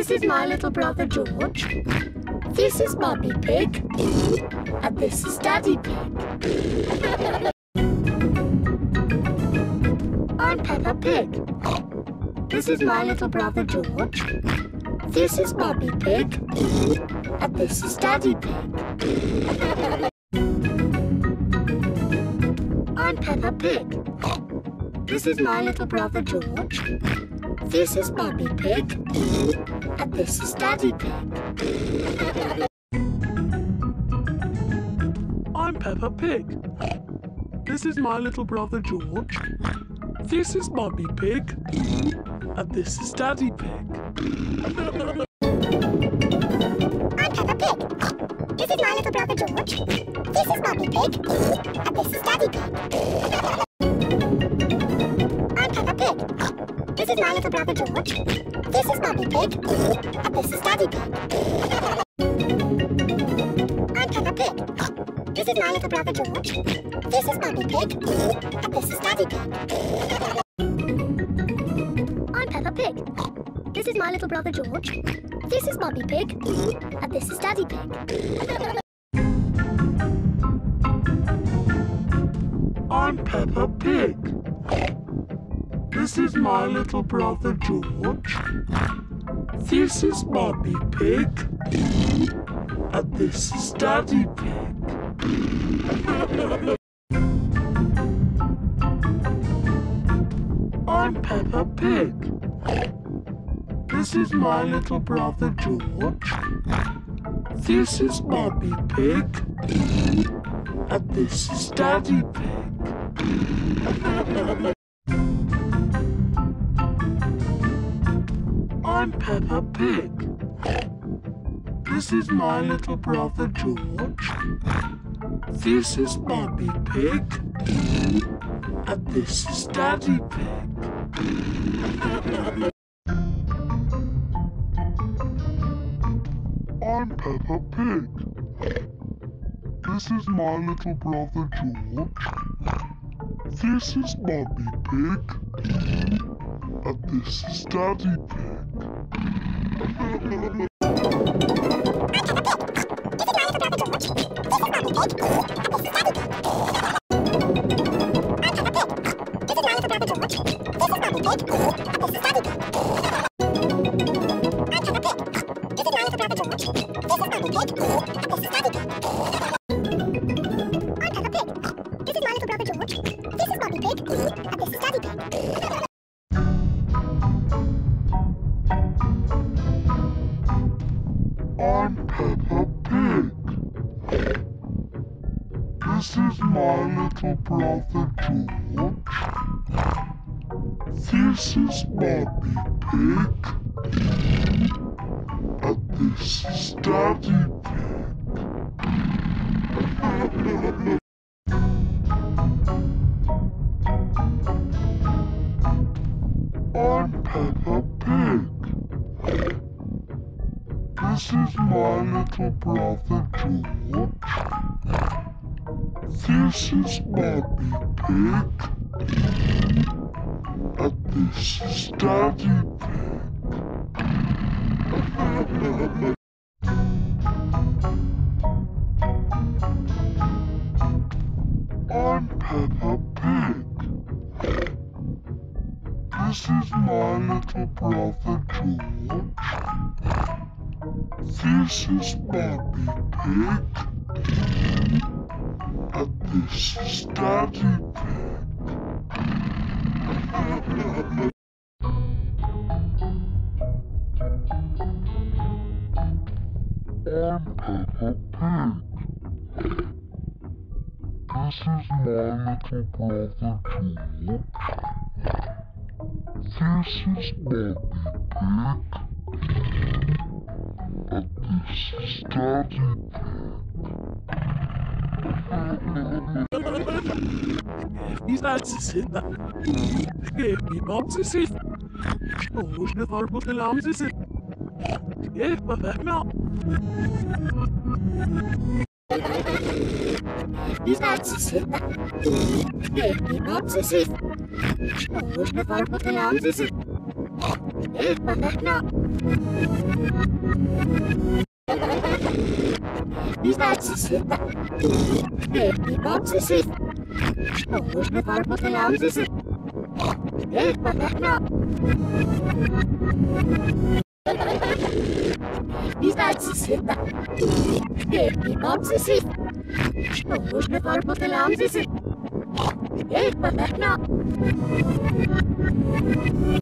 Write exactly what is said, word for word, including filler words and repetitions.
This is my little brother George. This is Mummy Pig. And this is Daddy Pig. I'm Peppa Pig. This is my little brother George. This is Mummy Pig. And this is Daddy Pig. I'm Peppa Pig. This is my little brother George. This is Mummy Pig. And this is Daddy Pig. I'm Peppa Pig. This is my little brother George. This is Mummy Pig. And this is Daddy Pig. I'm Peppa Pig. This is my little brother George. This is Mummy Pig. And this is Daddy Pig. I'm Peppa Pig. This is my little brother George. This is Mummy Pig. And this is Daddy Pig. I'm Peppa Pig. This is my little brother George. This is Mummy Pig. And this is Daddy Pig. I'm Peppa Pig. This is my little brother George. This is Mummy Pig. And this is Daddy Pig. I'm Peppa Pig. This is my little brother George. This is Mummy Pig. And this is Daddy Pig. I'm Peppa Pig. This is my little brother George. This is Mummy Pig. And this is Daddy Pig. I'm Peppa Pig. This is my little brother George. This is Mummy Pig. And this is Daddy Pig. I'm Peppa Pig. This is my little brother George. This is Mummy Pig. And this is Daddy Pig. I'm Peppa Pig. This is my little brother George. This is Mummy Pig. And this is Daddy Pig. I'm Peppa Pig. This is my little brother George. This is Mummy Pig. And this is Daddy Pig. I'm Peppa Pig. This is my little brother George. This is Mummy Pig. And this is Daddy Pig. I'm Peppa Pig. This is my little brother George. This is Mummy Pig. And this is Daddy Pig. He's not sitting there. Give me boxes. Oh, who's the third one? Allow me to sit. Yeah, but back now. He's not sitting there. Give me boxes. Oh, who's the third one? Allow me to sit. Peppa, no. Пиздаться сюда. Пеппи, боксиси. Нужно фарбу лаузиси. Пеппа, no. Пиздаться сюда. Пеппи, боксиси. Нужно фарбу лаузиси. Peppa, no.